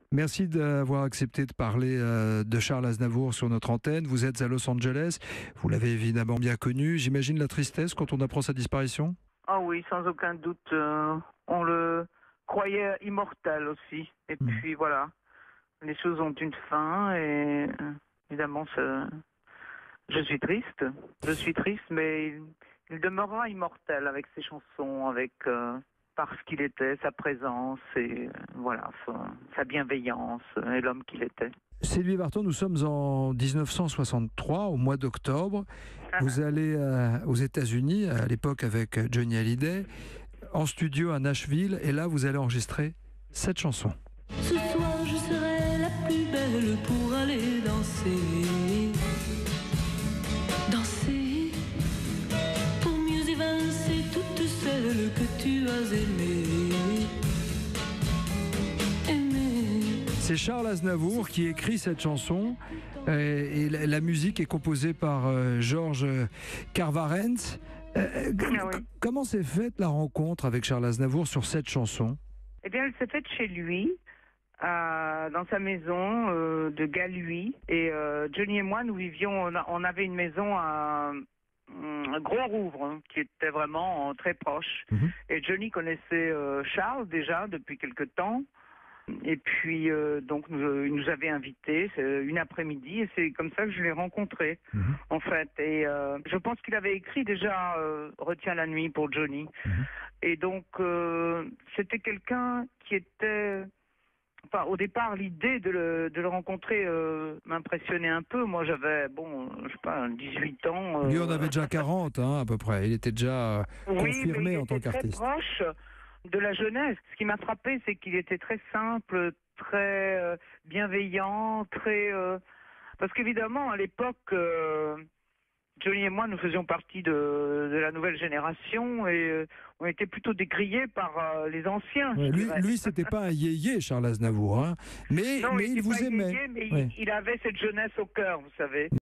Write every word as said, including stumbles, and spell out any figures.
Merci d'avoir accepté de parler euh, de Charles Aznavour sur notre antenne. Vous êtes à Los Angeles, vous l'avez évidemment bien connu. J'imagine la tristesse quand on apprend sa disparition? Ah oui, sans aucun doute. euh, on le croyait immortel aussi. Et Mmh. puis voilà, les choses ont une fin et euh, évidemment, ça- je suis triste. Je suis triste, mais il, il demeurera immortel avec ses chansons, avec euh, parce qu'il était, sa présence et euh, voilà, sa, sa bienveillance et l'homme qu'il était. Sylvie Vartan, nous sommes en dix-neuf cent soixante-trois, au mois d'octobre. Vous allez euh, aux États-Unis, à l'époque avec Johnny Hallyday, en studio à Nashville, et là vous allez enregistrer cette chanson. Ce soir je serai la plus belle pour aller danser. Danser pour mieux évincer toutes celles que tu as aimées. Aimées. C'est Charles Aznavour qui écrit cette chanson euh, et la, la musique est composée par euh, Georges Carvarent. Euh, Ah oui. c- Comment s'est faite la rencontre avec Charles Aznavour sur cette chanson? Eh bien, elle s'est faite chez lui, à- dans sa maison euh, de Galuy. Et euh, Johnny et moi, nous vivions, on, a- on avait une maison à hum, Gros-Rouvre, hein, qui était vraiment euh, très proche. Mhm. Et Johnny connaissait euh, Charles déjà depuis quelque temps. Et puis, euh, donc, nous, il nous avait invités c'est une après-midi, et c'est comme ça que je l'ai rencontré, Mhm. en fait. Et euh, je pense qu'il avait écrit déjà euh, Retiens la nuit pour Johnny. Mhm. Et donc, euh, c'était quelqu'un qui était... Enfin, au départ, l'idée de le, de le rencontrer euh, m'impressionnait un peu. Moi, j'avais, bon, je sais pas, dix-huit ans. Lui euh, en avait déjà quarante, hein, à peu près. Il était déjà euh, oui, mais confirmé il en tant était très qu'artiste. proche de la jeunesse. Ce qui m'a frappé, c'est qu'il était très simple, très euh, bienveillant, très... euh, Parce qu'évidemment, à l'époque, euh, Johnny et moi, nous faisions partie de, de la nouvelle génération et euh, on était plutôt décriés par euh, les anciens. Ouais, je lui, dirais. lui c'était pas un yéyé, Charles Aznavour, hein, mais, Non, mais il il était vous pas aimait. yéyé, mais Ouais. il, il avait cette jeunesse au cœur, vous savez.